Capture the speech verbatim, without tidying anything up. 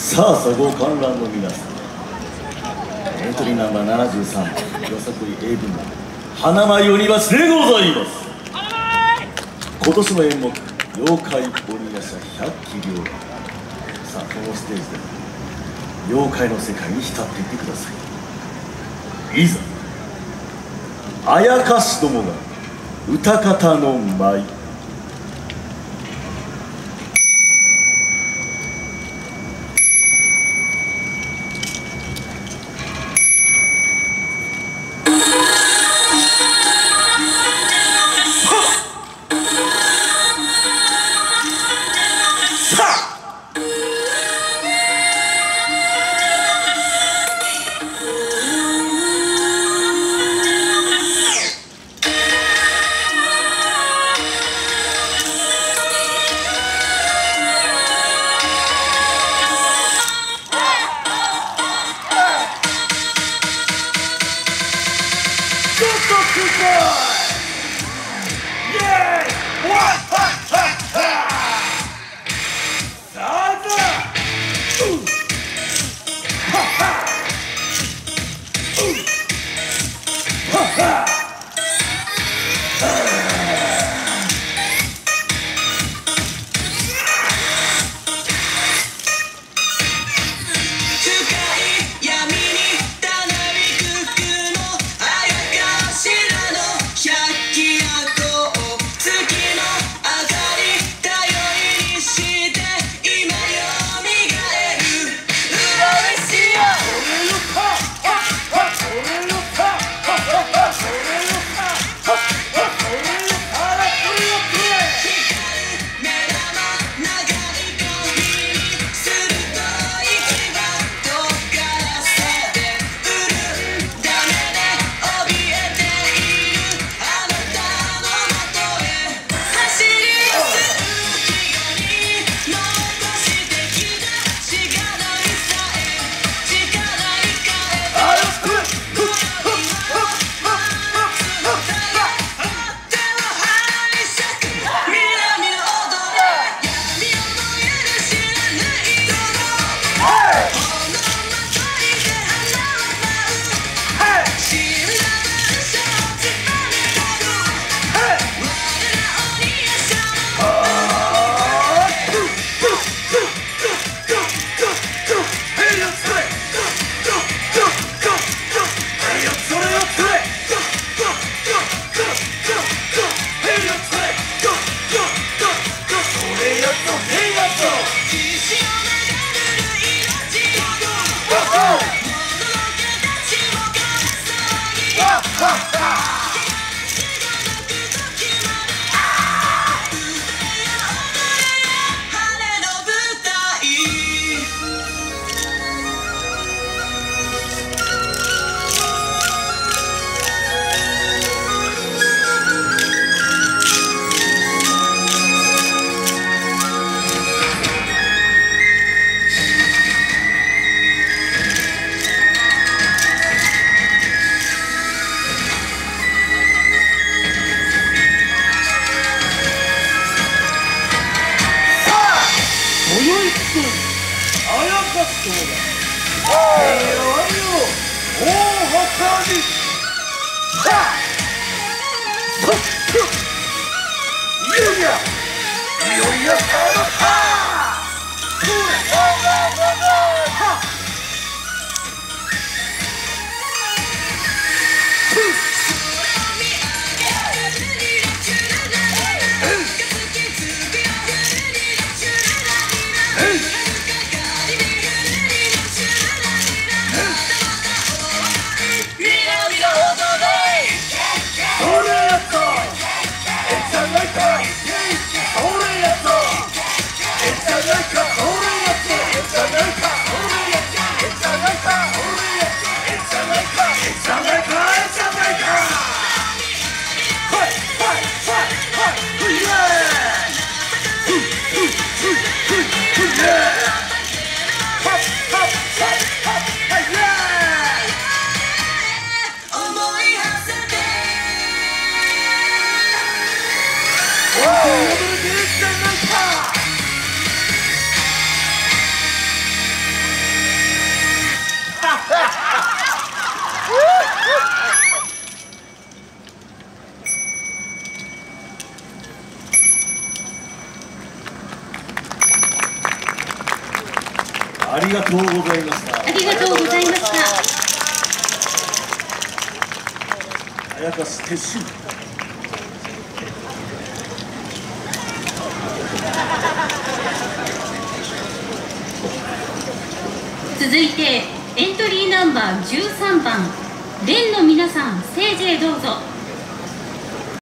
さあ、そごう観覧の皆さん、エントリーナンバーななじゅうさんばん、よさこい エー 部門花舞鬼橋でございます。今年の演目、妖怪鬼夜叉百鬼両乱。さあ、このステージで妖怪の世界に浸っていってください。いざ、あやかしどもが歌方の舞。 ありがとうございました。 ありがとうございました。 あやかし撤収。 続いてエントリーナンバーじゅうさんばん、連の皆さん、ステージへどうぞ。